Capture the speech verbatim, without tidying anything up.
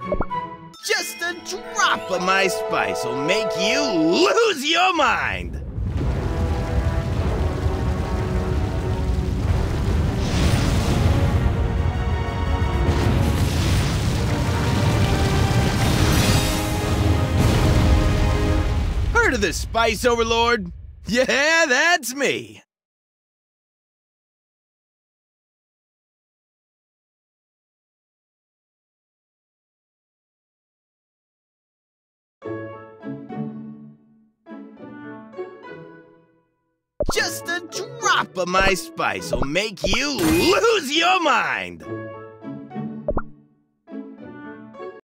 Just a drop of my spice will make you lose your mind. Heard of the Spice Overlord? Yeah, that's me. Just a drop of my spice will make you lose your mind.